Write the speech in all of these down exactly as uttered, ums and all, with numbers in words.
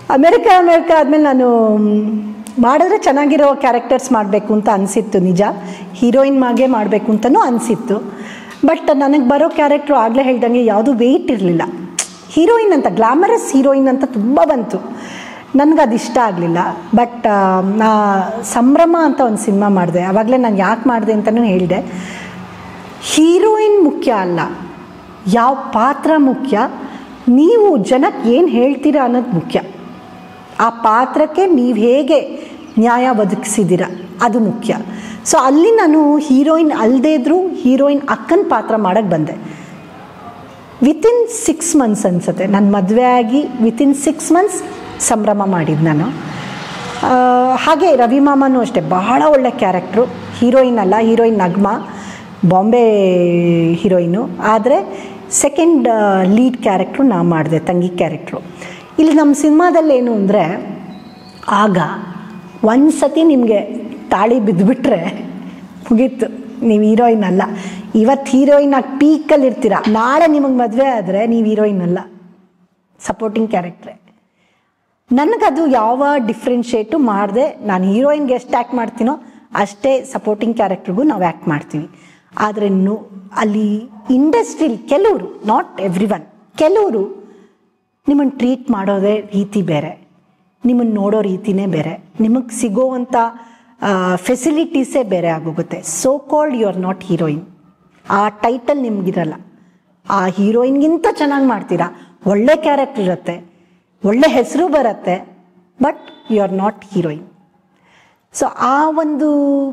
America America ಆದಮೇಲೆ ನಾನು ಮಾಡಿದ್ರೆ ಚೆನ್ನಾಗಿರೋ ಕ್ಯಾರೆಕ್ಟರ್ಸ್ ಮಾಡಬೇಕು ಅಂತ ಅನಿಸಿತ್ತು. ನಿಜ, ಹೀರೋಯಿನ್ ಮಾಗೆ ಮಾಡಬೇಕು ಅಂತಲೂ ಅನಿಸಿತ್ತು. ಬಟ್ ನನಗೆ ಬರೋ ಕ್ಯಾರೆಕ್ಟ್ರು ಆಗಲೇ ಹೇಳ್ದಂಗೆ ಯಾವುದೂ ವೆಯ್ಟ್ ಇರಲಿಲ್ಲ. ಹೀರೋಯಿನ್ ಅಂತ, ಗ್ಲಾಮರಸ್ ಹೀರೋಯಿನ್ ಅಂತ ತುಂಬ ಬಂತು. ನನಗದು ಇಷ್ಟ ಆಗಲಿಲ್ಲ. ಬಟ್ ನಾ ಸಂಭ್ರಮ ಅಂತ ಒಂದು ಸಿನಿಮಾ ಮಾಡಿದೆ. ಆವಾಗಲೇ ನಾನು ಯಾಕೆ ಮಾಡಿದೆ ಅಂತಲೂ ಹೇಳಿದೆ. ಹೀರೋಯಿನ್ ಮುಖ್ಯ ಅಲ್ಲ, ಯಾವ ಪಾತ್ರ ಮುಖ್ಯ, ನೀವು ಜನಕ್ಕೆ ಏನು ಹೇಳ್ತೀರಾ ಅನ್ನೋದು ಮುಖ್ಯ. ಆ ಪಾತ್ರಕ್ಕೆ ನೀವು ಹೇಗೆ ನ್ಯಾಯ ಒದಗಿಸಿದ್ದೀರ ಅದು ಮುಖ್ಯ. ಸೊ ಅಲ್ಲಿ ನಾನು ಹೀರೋಯಿನ್ ಅಲ್ಲದೇ ಇದ್ದರೂ ಹೀರೋಯಿನ್ ಅಕ್ಕನ ಪಾತ್ರ ಮಾಡೋಕ್ಕೆ ಬಂದೆ. ವಿತಿನ್ ಸಿಕ್ಸ್ ಮಂತ್ಸ್ ಅನಿಸುತ್ತೆ ನಾನು ಮದುವೆ ಆಗಿ ವಿತಿನ್ ಸಿಕ್ಸ್ ಮಂತ್ಸ್ ಸಂಭ್ರಮ ಮಾಡಿದ್ದು ನಾನು. ಹಾಗೆ ರವಿ ಮಾಮನೂ ಅಷ್ಟೇ, ಬಹಳ ಒಳ್ಳೆ ಕ್ಯಾರೆಕ್ಟ್ರು. ಹೀರೋಯಿನ್ ಅಲ್ಲ, ಹೀರೋಯಿನ್ ನಗ್ಮಾ, ಬಾಂಬೆ ಹೀರೋಯಿನು. ಆದರೆ ಸೆಕೆಂಡ್ ಲೀಡ್ ಕ್ಯಾರೆಕ್ಟ್ರು ನಾ ಮಾಡಿದೆ, ತಂಗಿ ಕ್ಯಾರೆಕ್ಟ್ರು. ಇಲ್ಲಿ ನಮ್ಮ ಸಿನಿಮಾದಲ್ಲಿ ಏನು ಅಂದರೆ, ಆಗ ಒಂದು ಸತಿ ನಿಮಗೆ ತಾಳಿ ಬಿದ್ದುಬಿಟ್ರೆ ಮುಗೀತು, ನೀವು ಹೀರೋಯಿನ್ ಅಲ್ಲ. ಇವತ್ತು ಹೀರೋಯಿನ್ ಆಗಿ ಪೀಕಲ್ಲಿ ಇರ್ತೀರ, ನಾಳೆ ನಿಮಗೆ ಮದುವೆ ಆದರೆ ನೀವು ಹೀರೋಯಿನ್ ಅಲ್ಲ, ಸಪೋರ್ಟಿಂಗ್ ಕ್ಯಾರೆಕ್ಟ್ರೆ. ನನಗದು ಯಾವ ಡಿಫ್ರೆನ್ಷಿಯೇಟು ಮಾಡಿದೆ. ನಾನು ಹೀರೋಯಿನ್ಗೆ ಎಷ್ಟು ಆ್ಯಕ್ಟ್ ಮಾಡ್ತೀನೋ ಅಷ್ಟೇ ಸಪೋರ್ಟಿಂಗ್ ಕ್ಯಾರೆಕ್ಟ್ರಿಗೂ ನಾವು ಆ್ಯಕ್ಟ್ ಮಾಡ್ತೀವಿ. ಆದರೆ ನು ಅಲ್ಲಿ ಇಂಡಸ್ಟ್ರಿಲಿ ಕೆಲವರು, ನಾಟ್ ಎವ್ರಿ ಒನ್, ಕೆಲವರು ನಿಮ್ಮನ್ನು ಟ್ರೀಟ್ ಮಾಡೋದೇ ರೀತಿ ಬೇರೆ, ನಿಮ್ಮನ್ನು ನೋಡೋ ರೀತಿಯೇ ಬೇರೆ, ನಿಮಗೆ ಸಿಗೋವಂಥ ಫೆಸಿಲಿಟೀಸೇ ಬೇರೆ ಆಗೋಗುತ್ತೆ. So called you are not heroine, ಆ ಟೈಟಲ್ ನಿಮಗಿರಲ್ಲ. ಆ ಹೀರೋಯಿನ್ಗಿಂತ ಚೆನ್ನಾಗಿ ಮಾಡ್ತೀರಾ, ಒಳ್ಳೆ ಕ್ಯಾರೆಕ್ಟರ್ ಇರುತ್ತೆ, ಒಳ್ಳೆ ಹೆಸರು ಬರುತ್ತೆ, but you are not heroine. So ಆ ಒಂದು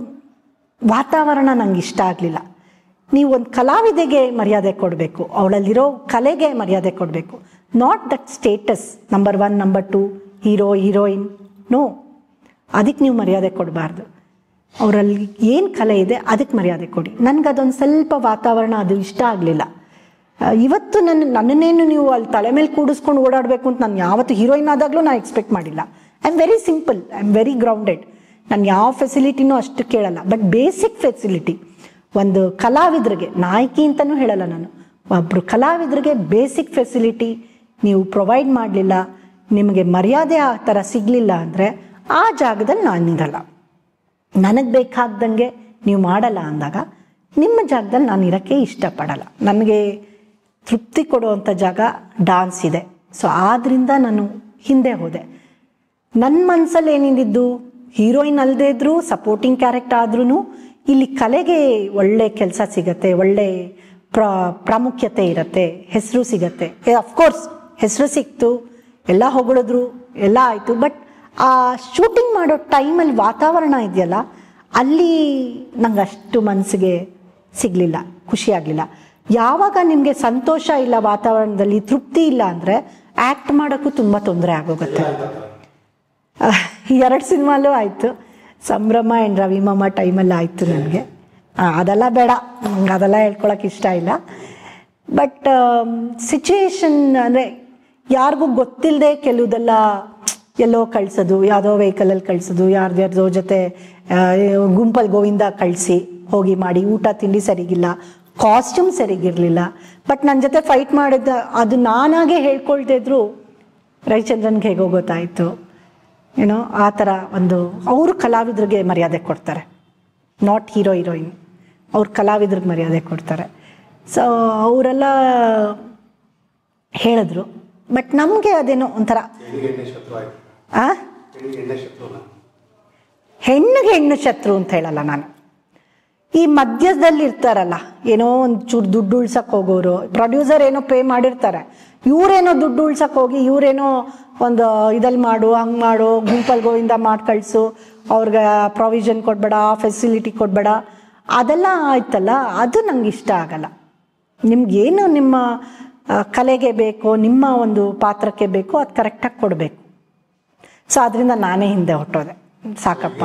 ವಾತಾವರಣ ನಂಗೆ ಇಷ್ಟ ಆಗಲಿಲ್ಲ. ನೀವು ಒಂದು ಕಲಾವಿದೆಗೆ ಮರ್ಯಾದೆ ಕೊಡಬೇಕು, ಅವಳಲ್ಲಿರೋ ಕಲೆಗೆ ಮರ್ಯಾದೆ ಕೊಡಬೇಕು, not that status number one number two hero heroine. No, ಅದಕ್ಕೆ ನೀವು ಮರ್ಯಾದೆ ಕೊಡಬಾರ್ದು. ಅವರಲ್ಲಿ ಏನು ಕಲೆ ಇದೆ ಅದಕ್ಕೆ ಮರ್ಯಾದೆ ಕೊಡಿ. ನನಗದೊಂದು ಸ್ವಲ್ಪ ವಾತಾವರಣ ಅದು ಇಷ್ಟ ಆಗಲಿಲ್ಲ. ಇವತ್ತು ನನ್ನ ನನ್ನನ್ನೇನು ನೀವು ಅಲ್ಲಿ ತಲೆ ಮೇಲೆ ಕೂಡಿಸ್ಕೊಂಡು ಓಡಾಡಬೇಕು ಅಂತ ನಾನು ಯಾವತ್ತು ಹೀರೋಯಿನ್ ಆದಾಗಲೂ ನಾನು ಎಕ್ಸ್ಪೆಕ್ಟ್ ಮಾಡಿಲ್ಲ. I am very simple, I am very grounded. ನಾನು ಯಾವ ಫೆಸಿಲಿಟಿನೂ ಅಷ್ಟು ಕೇಳಲ್ಲ. ಬಟ್ ಬೇಸಿಕ್ ಫೆಸಿಲಿಟಿ ಒಂದು ಕಲಾವಿದ್ರಿಗೆ, ನಾಯಕಿ ಅಂತಲೂ ಹೇಳಲ್ಲ ನಾನು, ಒಬ್ಬರು ಕಲಾವಿದ್ರಿಗೆ ಬೇಸಿಕ್ ಫೆಸಿಲಿಟಿ ನೀವು ಪ್ರೊವೈಡ್ ಮಾಡಲಿಲ್ಲ, ನಿಮಗೆ ಮರ್ಯಾದೆ ಆ ಥರ ಸಿಗಲಿಲ್ಲ ಅಂದರೆ ಆ ಜಾಗದಲ್ಲಿ ನಾನಿರಲ್ಲ. ನನಗೆ ಬೇಕಾಗ್ದಂಗೆ ನೀವು ಮಾಡಲ್ಲ ಅಂದಾಗ ನಿಮ್ಮ ಜಾಗದಲ್ಲಿ ನಾನು ಇರೋಕ್ಕೆ ಇಷ್ಟಪಡಲ್ಲ. ನನಗೆ ತೃಪ್ತಿ ಕೊಡುವಂಥ ಜಾಗ ಡಾನ್ಸ್ ಇದೆ. ಸೊ ಆದ್ದರಿಂದ ನಾನು ಹಿಂದೆ ಹೋದೆ. ನನ್ನ ಮನಸ್ಸಲ್ಲಿ ಏನಿದ್ದು, ಹೀರೋಯಿನ್ ಅಲ್ಲದೇ ಇದ್ದರೂ ಸಪೋರ್ಟಿಂಗ್ ಕ್ಯಾರೆಕ್ಟರ್ ಆದ್ರೂ ಇಲ್ಲಿ ಕಲೆಗೆ ಒಳ್ಳೆ ಕೆಲಸ ಸಿಗತ್ತೆ, ಒಳ್ಳೆ ಪ್ರ ಪ್ರಾಮುಖ್ಯತೆ ಇರುತ್ತೆ, ಹೆಸರು ಸಿಗತ್ತೆ. ಅಫ್ಕೋರ್ಸ್ ಹೆಸರು ಸಿಕ್ತು, ಎಲ್ಲ ಹೊಗಳಿದ್ರು, ಎಲ್ಲ ಆಯಿತು. ಬಟ್ ಆ ಶೂಟಿಂಗ್ ಮಾಡೋ ಟೈಮಲ್ಲಿ ವಾತಾವರಣ ಇದೆಯಲ್ಲ, ಅಲ್ಲಿ ನಂಗೆ ಅಷ್ಟು ಮನಸ್ಸಿಗೆ ಸಿಗಲಿಲ್ಲ, ಖುಷಿ ಆಗಲಿಲ್ಲ. ಯಾವಾಗ ನಿಮಗೆ ಸಂತೋಷ ಇಲ್ಲ, ವಾತಾವರಣದಲ್ಲಿ ತೃಪ್ತಿ ಇಲ್ಲ ಅಂದರೆ ಆ್ಯಕ್ಟ್ ಮಾಡೋಕ್ಕೂ ತುಂಬ ತೊಂದರೆ ಆಗೋಗುತ್ತೆ. ಎರಡು ಸಿನಿಮಾಲೂ ಆಯಿತು, ಸಂಭ್ರಮ ಆ್ಯಂಡ್ ರವಿ ಮಾಮ ಟೈಮಲ್ಲಿ ಆಯಿತು ನನಗೆ. ಅದೆಲ್ಲ ಬೇಡ, ನಂಗೆ ಅದೆಲ್ಲ ಹೇಳ್ಕೊಳಕ್ಕೆ ಇಷ್ಟ ಇಲ್ಲ. ಬಟ್ ಸಿಚುಯೇಷನ್ ಅಂದರೆ ಯಾರಿಗೂ ಗೊತ್ತಿಲ್ಲದೆ ಕೆಲವುದೆಲ್ಲ ಎಲ್ಲೋ ಕಳಿಸೋದು, ಯಾವುದೋ ವೆಹಿಕಲಲ್ಲಿ ಕಳಿಸೋದು, ಯಾರ್ದ್ಯಾರ್ದೋ ಜೊತೆ ಗುಂಪಲ್ಲಿ ಗೋವಿಂದ ಕಳಿಸಿ ಹೋಗಿ ಮಾಡಿ, ಊಟ ತಿಂಡಿ ಸರಿಗಿಲ್ಲ, ಕಾಸ್ಟ್ಯೂಮ್ ಸರಿಗಿರಲಿಲ್ಲ. ಬಟ್ ನನ್ನ ಜೊತೆ ಫೈಟ್ ಮಾಡಿದ್ದ ಅದು ನಾನಾಗೆ ಹೇಳ್ಕೊಳ್ತಾ ಇದ್ರು ರವಿಚಂದ್ರನ್ಗೆ ಹೇಗೋ ಗೊತ್ತಾಯಿತು. ಏನೋ ಆ ಥರ ಒಂದು, ಅವರು ಕಲಾವಿದ್ರಿಗೆ ಮರ್ಯಾದೆ ಕೊಡ್ತಾರೆ, ನಾಟ್ ಹೀರೋ ಹೀರೋಯಿನ್, ಅವ್ರು ಕಲಾವಿದ್ರಿಗೆ ಮರ್ಯಾದೆ ಕೊಡ್ತಾರೆ. ಸೊ ಅವರೆಲ್ಲ ಹೇಳಿದ್ರು. ಬಟ್ ನಮಗೆ ಅದೇನೋ ಒಂಥರ, ಆ ಹೆಣ್ಣಿಗೆ ಹೆಣ್ಣು ಶತ್ರು ಅಂತ ಹೇಳಲ್ಲ ನಾನು. ಈ ಮಧ್ಯದಲ್ಲಿ ಇರ್ತಾರಲ್ಲ, ಏನೋ ಒಂದು ಚೂರು ದುಡ್ಡು ಉಳ್ಸಕ್ಕೆ ಹೋಗೋರು, ಪ್ರೊಡ್ಯೂಸರ್ ಏನೋ ಪೇ ಮಾಡಿರ್ತಾರೆ, ಇವರೇನೋ ದುಡ್ಡು ಉಳ್ಸಕ್ಕೆ ಹೋಗಿ ಇವರೇನೋ ಒಂದು ಇದಲ್ಲಿ ಮಾಡು, ಹಂಗೆ ಮಾಡು, ಗುಂಪಲ್ಲಿ ಗೋವಿಂದ ಮಾಡಿ ಕಳಿಸು, ಅವ್ರಿಗೆ ಪ್ರೊವಿಷನ್ ಕೊಡಬೇಡ, ಫೆಸಿಲಿಟಿ ಕೊಡಬೇಡ, ಅದೆಲ್ಲ ಆಯ್ತಲ್ಲ, ಅದು ನಂಗೆ ಇಷ್ಟ ಆಗಲ್ಲ. ನಿಮ್ಗೇನು ನಿಮ್ಮ ಕಲೆಗೆ ಬೇಕೋ, ನಿಮ್ಮ ಒಂದು ಪಾತ್ರಕ್ಕೆ ಬೇಕೋ ಅದು ಕರೆಕ್ಟಾಗಿ ಕೊಡಬೇಕು. ಸೊ ಅದರಿಂದ ನಾನೇ ಹಿಂದೆ ಹೊಟ್ಟೋದೆ. ಸಾಕಪ್ಪ,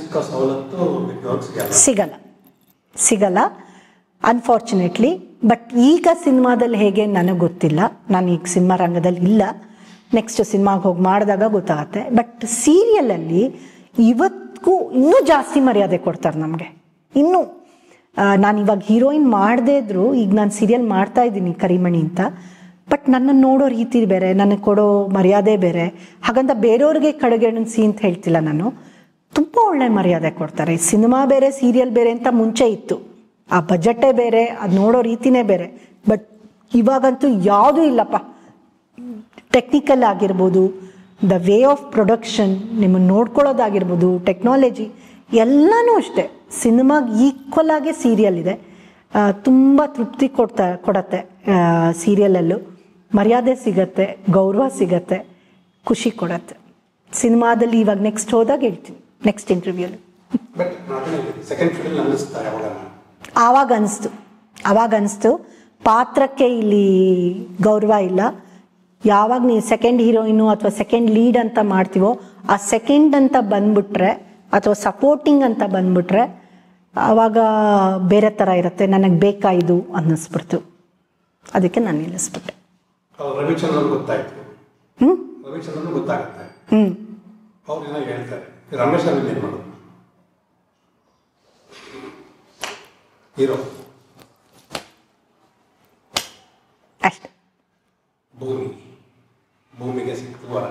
ಸಿಗಲ್ಲ ಸಿಗಲ್ಲ ಅನ್ಫಾರ್ಚುನೇಟ್ಲಿ. ಬಟ್ ಈಗ ಸಿನಿಮಾದಲ್ಲಿ ಹೇಗೆ ನನಗೆ ಗೊತ್ತಿಲ್ಲ, ನಾನು ಈಗ ಸಿನಿಮಾ ರಂಗದಲ್ಲಿ ಇಲ್ಲ, ನೆಕ್ಸ್ಟ್ ಸಿನಿಮಾಗೆ ಹೋಗಿ ಮಾಡಿದಾಗ ಗೊತ್ತಾಗತ್ತೆ. ಬಟ್ ಸೀರಿಯಲಲ್ಲಿ ಇವತ್ತಿಗೂ ಇನ್ನೂ ಜಾಸ್ತಿ ಮರ್ಯಾದೆ ಕೊಡ್ತಾರೆ ನಮಗೆ. ಇನ್ನೂ ನಾನು ಇವಾಗ ಹೀರೋಯಿನ್ ಮಾಡದೇ ಇದ್ರು, ಈಗ ನಾನು ಸೀರಿಯಲ್ ಮಾಡ್ತಾ ಇದ್ದೀನಿ ಕರಿಮಣಿ ಅಂತ, ಬಟ್ ನನ್ನನ್ನು ನೋಡೋ ರೀತಿ ಬೇರೆ, ನನಗೆ ಕೊಡೋ ಮರ್ಯಾದೆ ಬೇರೆ. ಹಾಗಂತ ಬೇರೆಯವ್ರಿಗೆ ಕಡೆಗಣಿಸಿ ಅಂತ ಹೇಳ್ತಿಲ್ಲ ನಾನು. ತುಂಬ ಒಳ್ಳೆ ಮರ್ಯಾದೆ ಕೊಡ್ತಾರೆ. ಸಿನಿಮಾ ಬೇರೆ ಸೀರಿಯಲ್ ಬೇರೆ ಅಂತ ಮುಂಚೆ ಇತ್ತು, ಆ ಬಜೆಟೇ ಬೇರೆ, ಅದು ನೋಡೋ ರೀತಿನೇ ಬೇರೆ. ಬಟ್ ಇವಾಗಂತೂ ಯಾವುದೂ ಇಲ್ಲಪ್ಪ. ಟೆಕ್ನಿಕಲ್ ಆಗಿರ್ಬೋದು, ದ ವೇ ಆಫ್ ಪ್ರೊಡಕ್ಷನ್, ನಿಮ್ಮನ್ನು ನೋಡ್ಕೊಳ್ಳೋದಾಗಿರ್ಬೋದು, ಟೆಕ್ನಾಲಜಿ ಎಲ್ಲನೂ ಅಷ್ಟೇ. ಸಿನಿಮಾಗೆ ಈಕ್ವಲ್ ಆಗಿ ಸೀರಿಯಲ್ ಇದೆ. ತುಂಬ ತೃಪ್ತಿ ಕೊಡ್ತಾ ಕೊಡತ್ತೆ ಸೀರಿಯಲಲ್ಲೂ. ಮರ್ಯಾದೆ ಸಿಗತ್ತೆ, ಗೌರವ ಸಿಗತ್ತೆ, ಖುಷಿ ಕೊಡತ್ತೆ. ಸಿನಿಮಾದಲ್ಲಿ ಇವಾಗ ನೆಕ್ಸ್ಟ್ ಹೋದಾಗ ಹೇಳ್ತೀನಿ, ನೆಕ್ಸ್ಟ್ ಇಂಟರ್ವ್ಯೂಲಿ. ಆವಾಗ ಅನಿಸ್ತು ಆವಾಗ ಅನಿಸ್ತು ಪಾತ್ರಕ್ಕೆ ಇಲ್ಲಿ ಗೌರವ ಇಲ್ಲ. ಯಾವಾಗ ನೀವು ಸೆಕೆಂಡ್ ಹೀರೋಯಿನು ಅಥವಾ ಸೆಕೆಂಡ್ ಲೀಡ್ ಅಂತ ಮಾಡ್ತೀವೋ, ಆ ಸೆಕೆಂಡ್ ಅಂತ ಬಂದ್ಬಿಟ್ರೆ ಅಥವಾ ಸಪೋರ್ಟಿಂಗ್ ಅಂತ ಬಂದ್ಬಿಟ್ರೆ ಆವಾಗ ಬೇರೆ ಥರ ಇರುತ್ತೆ. ನನಗೆ ಬೇಕಾ ಇದು ಅನ್ನಿಸ್ಬಿಡ್ತು, ಅದಕ್ಕೆ ನಾನು ನಿಲ್ಲಿಸ್ಬಿಟ್ಟೆ. ರವಿಚಂದ್ರನ್ ಗೊತ್ತಾಯ್ತು. ಹ್ಞೂ ರವಿಚಂದ್ರನ್ ಗೊತ್ತಾಗುತ್ತೆ. ಹ್ಞೂ ಅವ್ರು ಏನೋ ಹೇಳ್ತಾರೆ, ರಮೇಶ್ ಅವ್ರಿಗೆ ಏನು ಮಾಡೋದು ಹೀರೋ ಅಷ್ಟೆ. ಭೂಮಿ ಭೂಮಿಗೆ ಸಿಕ್ತು ವರ.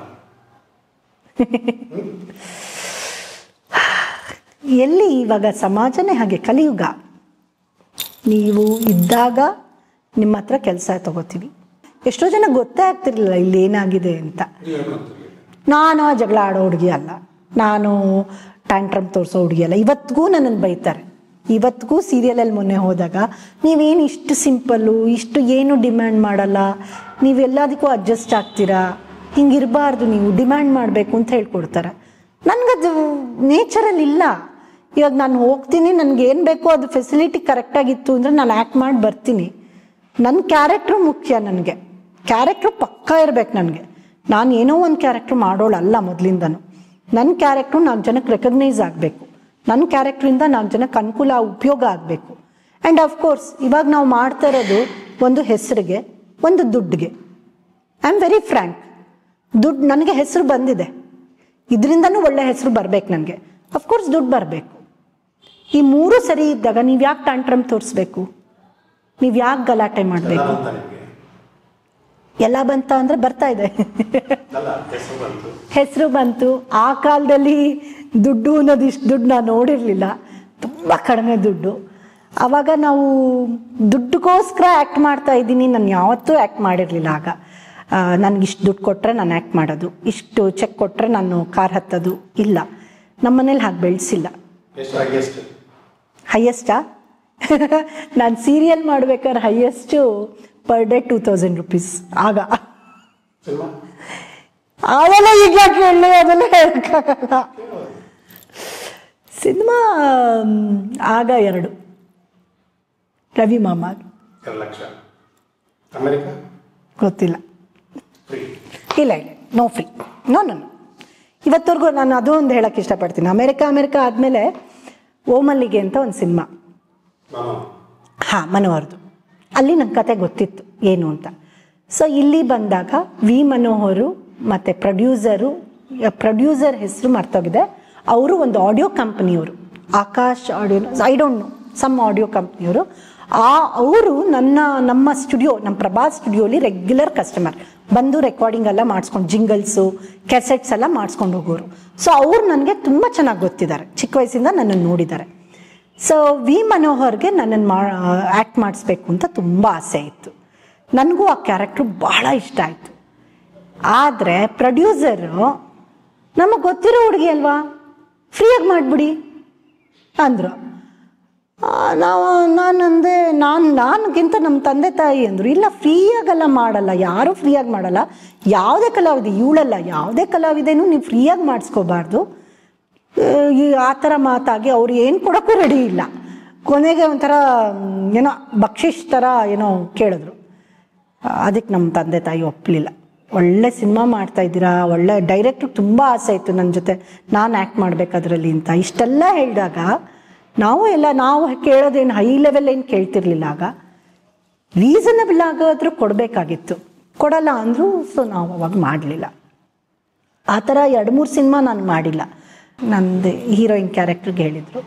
ಎಲ್ಲಿ ಇವಾಗ ಸಮಾಜನೇ ಹಾಗೆ, ಕಲಿಯುಗ. ನೀವು ಇದ್ದಾಗ ನಿಮ್ಮ ಹತ್ರ ಕೆಲಸ ತಗೋತೀವಿ. ಎಷ್ಟೋ ಜನ ಗೊತ್ತೇ ಆಗ್ತಿರ್ಲಿಲ್ಲ ಇಲ್ಲಿ ಏನಾಗಿದೆ ಅಂತ. ನಾನು ಜಗಳ ಆಡೋ ಹುಡುಗಿ ಅಲ್ಲ, ನಾನು ಟ್ಯಾಂಟ್ರಮ್ ತೋರಿಸೋ ಹುಡುಗಿ ಅಲ್ಲ. ಇವತ್ತಿಗೂ ನನ್ನನ್ನು ಬೈತಾರೆ. ಇವತ್ತಿಗೂ ಸೀರಿಯಲಲ್ಲಿ ಮೊನ್ನೆ ಹೋದಾಗ, ನೀವೇನು ಇಷ್ಟು ಸಿಂಪಲ್ಲು, ಇಷ್ಟು ಏನು ಡಿಮ್ಯಾಂಡ್ ಮಾಡಲ್ಲ, ನೀವೆಲ್ಲದಕ್ಕೂ ಅಡ್ಜಸ್ಟ್ ಆಗ್ತೀರಾ, ಹಿಂಗಿರಬಾರ್ದು, ನೀವು ಡಿಮ್ಯಾಂಡ್ ಮಾಡಬೇಕು ಅಂತ ಹೇಳ್ಕೊಡ್ತಾರೆ. ನನಗದು ನೇಚರಲ್ಲಿ ಇಲ್ಲ. ಇವಾಗ ನಾನು ಹೋಗ್ತೀನಿ, ನನಗೇನು ಬೇಕೋ ಅದು ಫೆಸಿಲಿಟಿ ಕರೆಕ್ಟಾಗಿತ್ತು ಅಂದರೆ ನಾನು ಆ್ಯಕ್ಟ್ ಮಾಡಿ ಬರ್ತೀನಿ. ನನ್ನ ಕ್ಯಾರೆಕ್ಟ್ರು ಮುಖ್ಯ. ನನಗೆ ಕ್ಯಾರೆಕ್ಟ್ರು ಪಕ್ಕಾ ಇರಬೇಕು. ನನಗೆ ನಾನು ಏನೋ ಒಂದು ಕ್ಯಾರೆಕ್ಟ್ರು ಮಾಡೋಳಲ್ಲ ಮೊದಲಿಂದನೂ. ನನ್ನ ಕ್ಯಾರೆಕ್ಟ್ರು ನಾಲ್ಕು ಜನಕ್ಕೆ ರೆಕಗ್ನೈಸ್ ಆಗಬೇಕು. ನನ್ನ ಕ್ಯಾರೆಕ್ಟ್ರಿಂದ ನಾಲ್ಕು ಜನಕ್ಕೆ ಅನುಕೂಲ, ಉಪಯೋಗ ಆಗಬೇಕು. ಆ್ಯಂಡ್ ಅಫ್ಕೋರ್ಸ್ ಇವಾಗ ನಾವು ಮಾಡ್ತಾ ಇರೋದು ಒಂದು ಹೆಸರಿಗೆ, ಒಂದು ದುಡ್ಡಿಗೆ. I am very frank. ದುಡ್ಡು ನನಗೆ ಹೆಸರು ಬಂದಿದೆ, ಇದರಿಂದನೂ ಒಳ್ಳೆ ಹೆಸರು ಬರಬೇಕು ನನಗೆ. ಅಫ್ಕೋರ್ಸ್ ದುಡ್ಡು ಬರಬೇಕು. ಈ ಮೂರು ಸರಿ ಇದ್ದಾಗ ನೀವು ಯಾಕೆ ಟ್ಯಾಂಟ್ರಮ್ ತೋರಿಸ್ಬೇಕು? ನೀವು ಯಾಕೆ ಗಲಾಟೆ ಮಾಡಬೇಕು? ಎಲ್ಲ ಬಂತ ಅಂದರೆ ಬರ್ತಾ ಇದೆ, ಹೆಸರು ಬಂತು. ಆ ಕಾಲದಲ್ಲಿ ದುಡ್ಡು ಅನ್ನೋದು ಇಷ್ಟು ದುಡ್ಡು ನಾನು ನೋಡಿರಲಿಲ್ಲ, ತುಂಬ ಕಡಿಮೆ ದುಡ್ಡು. ಆವಾಗ ನಾವು ದುಡ್ಡುಗೋಸ್ಕರ ಆ್ಯಕ್ಟ್ ಮಾಡ್ತಾ ಇದ್ದೀನಿ. ನಾನು ಯಾವತ್ತೂ ಆ್ಯಕ್ಟ್ ಮಾಡಿರಲಿಲ್ಲ ಆಗ. ನನಗಿಷ್ಟು ದುಡ್ಡು ಕೊಟ್ಟರೆ ನಾನು ಆ್ಯಕ್ಟ್ ಮಾಡೋದು, ಇಷ್ಟು ಚೆಕ್ ಕೊಟ್ಟರೆ ನಾನು ಕಾರ್ ಹತ್ತೋದು ಇಲ್ಲ. ನಮ್ಮ ಮನೇಲಿ ಹಾಗೆ ಬೆಳೆಸಿಲ್ಲ. ಹೈಯೆಸ್ಟಾ? ನಾನು ಸೀರಿಯಲ್ ಮಾಡ್ಬೇಕಾದ್ರೆ highest per day two thousand rupees ಆಗ. ಅದೆಲ್ಲ ಈಗ ಕೇಳಿ, ಅದೆಲ್ಲ ಹೇಳಕ್ಕಾಗಲ್ಲ. ಸಿನಿಮಾ ಆಗ ಎರಡು ರವಿ ಮಾಮ ಗೊತ್ತಿಲ್ಲ. ಇಲ್ಲ ಇಲ್ಲ, no free, no no no. ಇವತ್ತವರೆಗೂ ನಾನು ಅದು ಒಂದು ಹೇಳಕ್ಕೆ ಇಷ್ಟಪಡ್ತೀನಿ. ಅಮೇರಿಕ ಅಮೇರಿಕ ಆದಮೇಲೆ ಓಮಲ್ಲಿಗೆ ಅಂತ ಒಂದು ಸಿನಿಮಾ, ಹಾಂ ಮನೋಹರ್ದು. ಅಲ್ಲಿ ನನ್ನ ಕತೆ ಗೊತ್ತಿತ್ತು ಏನು ಅಂತ. ಸೊ ಇಲ್ಲಿ ಬಂದಾಗ ವಿ ಮನೋಹರು ಮತ್ತು ಪ್ರೊಡ್ಯೂಸರು, ಪ್ರೊಡ್ಯೂಸರ್ ಹೆಸರು ಮರ್ತೋಗಿದೆ, ಅವರು ಒಂದು ಆಡಿಯೋ ಕಂಪ್ನಿಯವರು, Akash audio, I don't know, some audio ಕಂಪ್ನಿಯವರು. ಆ ಅವರು ನನ್ನ ನಮ್ಮ ಸ್ಟುಡಿಯೋ, ನಮ್ಮ ಪ್ರಭಾಸ್ ಸ್ಟುಡಿಯೋಲಿ ರೆಗ್ಯುಲರ್ ಕಸ್ಟಮರ್ ಬಂದು ರೆಕಾರ್ಡಿಂಗ್ ಎಲ್ಲ ಮಾಡಿಸ್ಕೊಂಡು, ಜಿಂಗಲ್ಸು ಕ್ಯಾಸೆಟ್ಸ್ ಎಲ್ಲ ಮಾಡಿಸ್ಕೊಂಡು ಹೋಗೋರು. ಸೊ ಅವ್ರು ನನಗೆ ತುಂಬ ಚೆನ್ನಾಗಿ ಗೊತ್ತಿದ್ದಾರೆ, ಚಿಕ್ಕ ವಯಸ್ಸಿಂದ ನನ್ನನ್ನು ನೋಡಿದ್ದಾರೆ. ಸೊ ವಿ ಮನೋಹರ್ಗೆ ನನ್ನನ್ನು ಮಾ ಆ್ಯಕ್ಟ್ ಮಾಡಿಸ್ಬೇಕು ಅಂತ ತುಂಬ ಆಸೆ ಇತ್ತು. ನನಗೂ ಆ ಕ್ಯಾರೆಕ್ಟ್ರು ಭಾಳ ಇಷ್ಟ ಆಯಿತು. ಆದರೆ ಪ್ರೊಡ್ಯೂಸರು, ನಮಗೆ ಗೊತ್ತಿರೋ ಹುಡುಗಿ ಅಲ್ವಾ, ಫ್ರೀಯಾಗಿ ಮಾಡಿಬಿಡಿ ಅಂದರು. ನಾವು ನಾನು ಅಂದೆ, ನಾನು ನನಗಿಂತ ನಮ್ಮ ತಂದೆ ತಾಯಿ ಅಂದರು, ಇಲ್ಲ ಫ್ರೀಯಾಗೆಲ್ಲ ಮಾಡಲ್ಲ, ಯಾರೂ ಫ್ರೀಯಾಗಿ ಮಾಡಲ್ಲ, ಯಾವುದೇ ಕಲಾವಿದೆ, ಇವಳಲ್ಲ ಯಾವುದೇ ಕಲಾವಿದೆನೂ ನೀವು ಫ್ರೀಯಾಗಿ ಮಾಡಿಸ್ಕೋಬಾರ್ದು. ಈ ಆ ಥರ ಮಾತಾಗಿ ಅವ್ರು ಏನು ಕೊಡೋಕ್ಕೂ ರೆಡಿ ಇಲ್ಲ. ಕೊನೆಗೆ ಒಂಥರ ಏನೋ ಬಕ್ಷಿಶ್ ಥರ ಏನೋ ಕೇಳಿದ್ರು. ಅದಕ್ಕೆ ನಮ್ಮ ತಂದೆ ತಾಯಿ ಒಪ್ಪಲಿಲ್ಲ. ಒಳ್ಳೆ ಸಿನಿಮಾ ಮಾಡ್ತಾಯಿದ್ದೀರಾ, ಒಳ್ಳೆ ಡೈರೆಕ್ಟ್ರು ತುಂಬ ಆಸೆ ಇತ್ತು ನನ್ನ ಜೊತೆ ನಾನು ಆ್ಯಕ್ಟ್ ಮಾಡಬೇಕದ್ರಲ್ಲಿ ಅಂತ. ಇಷ್ಟೆಲ್ಲ ಹೇಳಿದಾಗ ನಾವು ಎಲ್ಲ ನಾವು ಕೇಳೋದೇನು ಹೈ ಲೆವೆಲ್ ಏನು ಕೇಳ್ತಿರ್ಲಿಲ್ಲ. ಆಗ ರೀಸನಬಲ್ ಆಗಾದರೂ ಕೊಡಬೇಕಾಗಿತ್ತು, ಕೊಡಲ್ಲ ಅಂದರು. ಸೊ ನಾವು ಅವಾಗ ಮಾಡಲಿಲ್ಲ. ಆ ಥರ ಎರಡು ಮೂರು ಸಿನಿಮಾ ನಾನು ಮಾಡಿಲ್ಲ. ನಂದು ಹೀರೋಯಿನ್ ಕ್ಯಾರೆಕ್ಟ್ರಿಗೆ ಹೇಳಿದರು.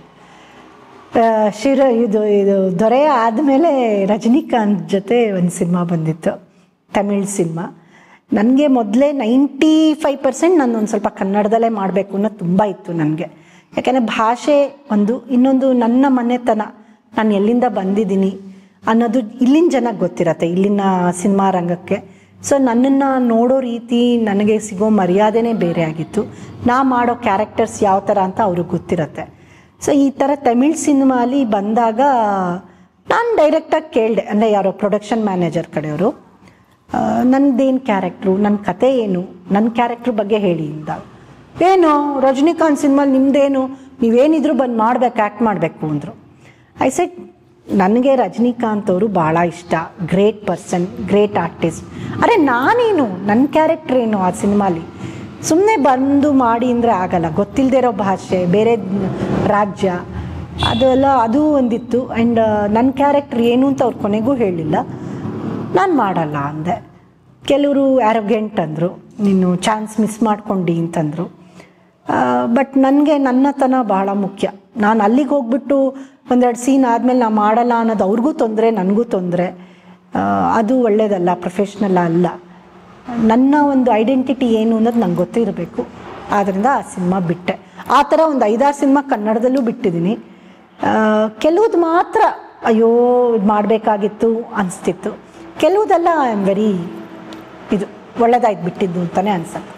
ಶಿರ ಇದು ಇದು ದೊರೆ ಆದಮೇಲೆ ರಜನಿಕಾಂತ್ ಜೊತೆ ಒಂದು ಸಿನಿಮಾ ಬಂದಿತ್ತು, ತಮಿಳ್ ಸಿನಿಮಾ. ನನಗೆ ಮೊದಲೇ ನೈಂಟಿ ಫೈವ್ ಪರ್ಸೆಂಟ್ ನಾನು ಒಂದು ಸ್ವಲ್ಪ ಕನ್ನಡದಲ್ಲೇ ಮಾಡಬೇಕು ಅನ್ನೋದು ತುಂಬ ಇತ್ತು ನನಗೆ. ಯಾಕೆಂದರೆ ಭಾಷೆ ಒಂದು, ಇನ್ನೊಂದು ನನ್ನ ಮನೆತನ, ನಾನು ಎಲ್ಲಿಂದ ಬಂದಿದ್ದೀನಿ ಅನ್ನೋದು ಇಲ್ಲಿನ ಜನಕ್ಕೆ ಗೊತ್ತಿರತ್ತೆ, ಇಲ್ಲಿನ ಸಿನಿಮಾ ರಂಗಕ್ಕೆ. ಸೊ ನನ್ನನ್ನು ನೋಡೋ ರೀತಿ, ನನಗೆ ಸಿಗೋ ಮರ್ಯಾದೆನೇ ಬೇರೆ ಆಗಿತ್ತು. ನಾ ಮಾಡೋ ಕ್ಯಾರೆಕ್ಟರ್ಸ್ ಯಾವ ಥರ ಅಂತ ಅವ್ರಿಗೆ ಗೊತ್ತಿರತ್ತೆ. ಸೊ ಈ ಥರ ತಮಿಳ್ ಸಿನಿಮಾಲಿ ಬಂದಾಗ ನಾನು ಡೈರೆಕ್ಟಾಗಿ ಕೇಳಿದೆ, ಅಂದರೆ ಯಾರೋ ಪ್ರೊಡಕ್ಷನ್ ಮ್ಯಾನೇಜರ್ ಕಡೆಯವರು, ನನ್ನದೇನು ಕ್ಯಾರೆಕ್ಟ್ರು, ನನ್ನ ಕತೆ ಏನು, ನನ್ನ ಕ್ಯಾರೆಕ್ಟ್ರ್ ಬಗ್ಗೆ ಹೇಳಿ ಇಂದ. ಏನು ರಜನಿಕಾಂತ್ ಸಿನಿಮಾಲಿ ನಿಮ್ಮದೇನು, ನೀವೇನಿದ್ರು ಬಂದು ಮಾಡ್ಬೇಕು, ಆ್ಯಕ್ಟ್ ಮಾಡಬೇಕು ಅಂದರು. ಐ ಸೆಡ್ ನನಗೆ ರಜನಿಕಾಂತ್ ಅವರು ಭಾಳ ಇಷ್ಟ, ಗ್ರೇಟ್ ಪರ್ಸನ್, ಗ್ರೇಟ್ ಆರ್ಟಿಸ್ಟ್. ಅರೆ ನಾನೇನು, ನನ್ನ ಕ್ಯಾರೆಕ್ಟ್ರ್ ಏನು ಆ ಸಿನಿಮಾಲಿ, ಸುಮ್ಮನೆ ಬಂದು ಮಾಡಿ ಅಂದರೆ ಆಗಲ್ಲ, ಗೊತ್ತಿಲ್ಲದೆ ಇರೋ ಭಾಷೆ, ಬೇರೆ ರಾಜ್ಯ, ಅದೆಲ್ಲ ಅದು ಒಂದಿತ್ತು. ಆ್ಯಂಡ್ ನನ್ನ ಕ್ಯಾರೆಕ್ಟ್ರ್ ಏನು ಅಂತ ಅವ್ರು ಕೊನೆಗೂ ಹೇಳಿಲ್ಲ. ನಾನು ಮಾಡಲ್ಲ ಅಂದೆ. ಕೆಲವರು ಆ್ಯರೋಗೆಂಟ್ ಅಂದರು, ನೀನು ಚಾನ್ಸ್ ಮಿಸ್ ಮಾಡ್ಕೊಂಡು ಅಂತಂದರು. ಬಟ್ ನನಗೆ ನನ್ನತನ ಬಹಳ ಮುಖ್ಯ. ನಾನು ಅಲ್ಲಿಗೆ ಹೋಗ್ಬಿಟ್ಟು ಒಂದೆರಡು ಸೀನ್ ಆದಮೇಲೆ ನಾನು ಮಾಡಲ್ಲ ಅನ್ನೋದು ಅವ್ರಿಗೂ ತೊಂದರೆ, ನನಗೂ ತೊಂದರೆ. ಅದು ಒಳ್ಳೆಯದಲ್ಲ, ಪ್ರೊಫೆಷ್ನಲ್ ಅಲ್ಲ. ನನ್ನ ಒಂದು ಐಡೆಂಟಿಟಿ ಏನು ಅನ್ನೋದು ನಂಗೆ ಗೊತ್ತಿರಬೇಕು. ಆದ್ದರಿಂದ ಆ ಸಿನಿಮಾ ಬಿಟ್ಟೆ. ಆ ಥರ ಒಂದು ಐದಾರು ಸಿನಿಮಾ ಕನ್ನಡದಲ್ಲೂ ಬಿಟ್ಟಿದ್ದೀನಿ. ಕೆಲವ್ದು ಮಾತ್ರ ಅಯ್ಯೋ ಇದು ಮಾಡಬೇಕಾಗಿತ್ತು ಅನಿಸ್ತಿತ್ತು. ಕೆಲವುದೆಲ್ಲ ಐ ಆಮ್ ವೆರಿ ಇದು ಒಳ್ಳೆದಾಯ್ತು ಬಿಟ್ಟಿದ್ದು ಅಂತಲೇ ಅನ್ಸುತ್ತೆ.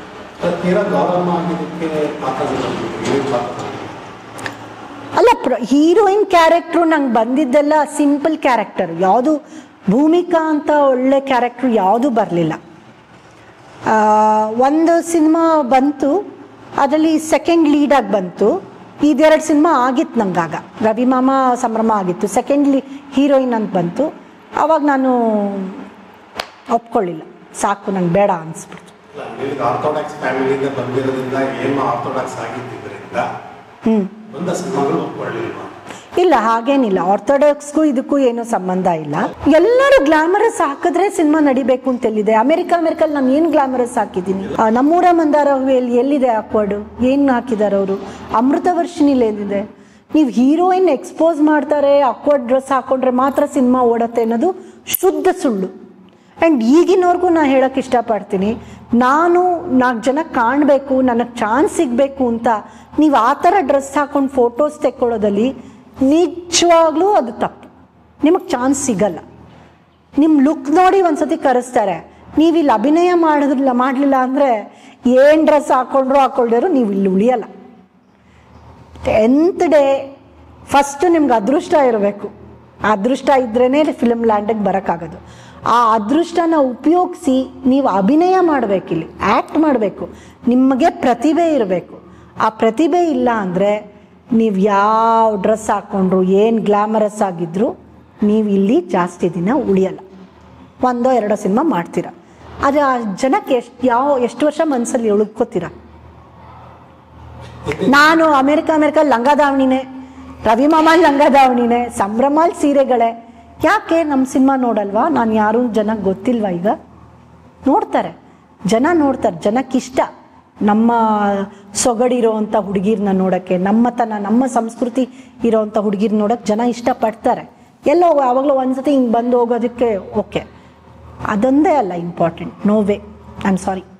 ಅಲ್ಲ, ಪ್ರ ಹೀರೋಯಿನ್ ಕ್ಯಾರೆಕ್ಟ್ರು ನಂಗೆ ಬಂದಿದ್ದೆಲ್ಲ ಸಿಂಪಲ್ ಕ್ಯಾರೆಕ್ಟರ್, ಯಾವುದು ಭೂಮಿಕಾ ಅಂತ ಒಳ್ಳೆ ಕ್ಯಾರೆಕ್ಟ್ರು ಯಾವುದೂ ಬರಲಿಲ್ಲ. ಒಂದು ಸಿನಿಮಾ ಬಂತು, ಅದರಲ್ಲಿ ಸೆಕೆಂಡ್ ಲೀಡಾಗಿ ಬಂತು. ಇದೆರಡು ಸಿನಿಮಾ ಆಗಿತ್ತು ನಂಗಾಗ, ರವಿ ಮಾಮ ಸಂಭ್ರಮ ಆಗಿತ್ತು, ಸೆಕೆಂಡ್ ಲೀ ಹೀರೋಯಿನ್ ಅಂತ ಬಂತು. ಆವಾಗ ನಾನು ಒಪ್ಕೊಳ್ಳಿಲ್ಲ, ಸಾಕು ನಂಗೆ ಬೇಡ ಅನಿಸ್ಬಿಡ್ತು. ಆರ್ಥೋಡಾಕ್ಸ್ ಫ್ಯಾಮಿಲಿಯಿಂದ ಬಂದಿರೋದ್ರಿಂದ ಏನು ಆರ್ಥೋಡಾಕ್ಸ್ ಆಗಿದ್ದರಿಂದ ಹ್ಞೂ ಬಂದ ಸಿನಿಮಾಗಳು ಒಳ್ಳೆಯಿಲ್ಲ. ಇಲ್ಲ, ಹಾಗೇನಿಲ್ಲ. ಆರ್ಥೋಡಾಕ್ಸ್ಗೂ ಇದಕ್ಕೂ ಏನೂ ಸಂಬಂಧ ಇಲ್ಲ. ಎಲ್ಲರೂ ಗ್ಲಾಮರಸ್ ಹಾಕಿದ್ರೆ ಸಿನಿಮಾ ನಡಿಬೇಕು ಅಂತೆಲ್ಲಿದೆ? ಅಮೆರಿಕ ಅಮೆರಿಕಲ್ಲಿ ನಾನು ಏನು ಗ್ಲಾಮರಸ್ ಹಾಕಿದ್ದೀನಿ? ನಮ್ಮೂರ ಮಂದಾರ ಹೂವಿಯಲ್ಲಿ ಎಲ್ಲಿದೆ ಆಕ್ವರ್ಡು? ಏನು ಹಾಕಿದ್ದಾರೆ ಅವರು? ಅಮೃತ ವರ್ಷಿಣಿಲಿ ಎಲ್ಲಿದೆ? ನೀವು ಹೀರೋಯಿನ್ ಎಕ್ಸ್ಪೋಸ್ ಮಾಡ್ತಾರೆ, ಆಕ್ವರ್ಡ್ ಡ್ರೆಸ್ ಹಾಕೊಂಡ್ರೆ ಮಾತ್ರ ಸಿನಿಮಾ ಓಡತ್ತೆ ಅನ್ನೋದು ಶುದ್ಧ ಸುಳ್ಳು. ಆ್ಯಂಡ್ ಈಗಿನವ್ರಿಗೂ ನಾನು ಹೇಳೋಕ್ಕೆ ಇಷ್ಟಪಡ್ತೀನಿ, ನಾನು ನಾಲ್ಕು ಜನ ಕಾಣಬೇಕು, ನನಗೆ ಚಾನ್ಸ್ ಸಿಗಬೇಕು ಅಂತ ನೀವು ಆ ಥರ ಡ್ರೆಸ್ ಹಾಕೊಂಡು ಫೋಟೋಸ್ ತೆಕ್ಕೊಳ್ಳೋದಲ್ಲಿ ನಿಜವಾಗ್ಲೂ ಅದು ತಪ್ಪು. ನಿಮಗೆ ಚಾನ್ಸ್ ಸಿಗಲ್ಲ. ನಿಮ್ಮ ಲುಕ್ ನೋಡಿ ಒಂದ್ಸತಿ ಕರೆಸ್ತಾರೆ, ನೀವು ಇಲ್ಲಿ ಅಭಿನಯ ಮಾಡಿದ್ರಲ್ಲ ಮಾಡಲಿಲ್ಲ ಅಂದರೆ ಏನು ಡ್ರೆಸ್ ಹಾಕೊಂಡ್ರು ಹಾಕೊಳ್ದಿರೋ ನೀವು ಇಲ್ಲಿ ಉಳಿಯಲ್ಲ. ಎಂತ್ ಡೇ ಫಸ್ಟು ನಿಮ್ಗೆ ಅದೃಷ್ಟ ಇರಬೇಕು. ಆ ಅದೃಷ್ಟ ಇದ್ರೇ ಫಿಲ್ಮ್ ಲ್ಯಾಂಡಿಗೆ ಬರೋಕ್ಕಾಗೋದು. ಆ ಅದೃಷ್ಟನ ಉಪಯೋಗಿಸಿ ನೀವು ಅಭಿನಯ ಮಾಡಬೇಕಿಲ್ಲಿ, ಆ್ಯಕ್ಟ್ ಮಾಡಬೇಕು, ನಿಮಗೆ ಪ್ರತಿಭೆ ಇರಬೇಕು. ಆ ಪ್ರತಿಭೆ ಇಲ್ಲ ಅಂದರೆ ನೀವು ಯಾವ ಡ್ರೆಸ್ ಹಾಕ್ಕೊಂಡ್ರು, ಏನು ಗ್ಲಾಮರಸ್ ಆಗಿದ್ರು ನೀವು ಇಲ್ಲಿ ಜಾಸ್ತಿ ದಿನ ಉಳಿಯಲ್ಲ. ಒಂದೋ ಎರಡೋ ಸಿನಿಮಾ ಮಾಡ್ತೀರ, ಆದರೆ ಆ ಜನಕ್ಕೆ ಎಷ್ಟು ಯಾವ ಎಷ್ಟು ವರ್ಷ ಮನಸ್ಸಲ್ಲಿ ಉಳ್ಕೋತೀರ? ನಾನು ಅಮೆರಿಕ ಅಮೆರಿಕ ಲಂಗದಾವಣಿನೇ, ರವಿ ಮಾಮಲ್ ಲಂಗದಾವಣಿನೇ, ಸಂಭ್ರಮಾಲ್ ಸೀರೆಗಳೇ. ಯಾಕೆ ನಮ್ಮ ಸಿನಿಮಾ ನೋಡಲ್ವಾ? ನಾನು ಯಾರೂ ಜನಕ್ಕೆ ಗೊತ್ತಿಲ್ವಾ? ಈಗ ನೋಡ್ತಾರೆ, ಜನ ನೋಡ್ತಾರೆ, ಜನಕ್ಕಿಷ್ಟ ನಮ್ಮ ಸೊಗಡಿರೋವಂಥ ಹುಡುಗಿರನ್ನ ನೋಡೋಕ್ಕೆ, ನಮ್ಮತನ ನಮ್ಮ ಸಂಸ್ಕೃತಿ ಇರೋವಂಥ ಹುಡುಗಿರ್ ನೋಡೋಕ್ಕೆ ಜನ ಇಷ್ಟಪಡ್ತಾರೆ. ಎಲ್ಲೋ ಆವಾಗಲೂ ಒಂದ್ಸತಿ ಹಿಂಗೆ ಬಂದು ಹೋಗೋದಕ್ಕೆ ಓಕೆ, ಅದೊಂದೇ ಅಲ್ಲ important. No way, I am sorry.